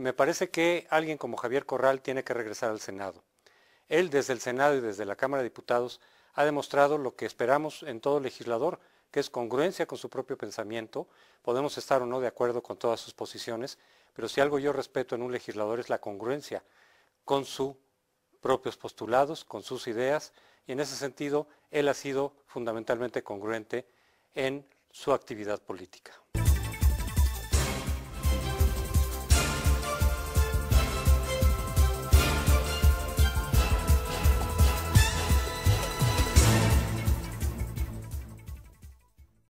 me parece que alguien como Javier Corral tiene que regresar al Senado. Él desde el Senado y desde la Cámara de Diputados ha demostrado lo que esperamos en todo legislador, que es congruencia con su propio pensamiento. Podemos estar o no de acuerdo con todas sus posiciones, pero si algo yo respeto en un legislador es la congruencia con sus propios postulados, con sus ideas, y en ese sentido él ha sido fundamentalmente congruente en su actividad política.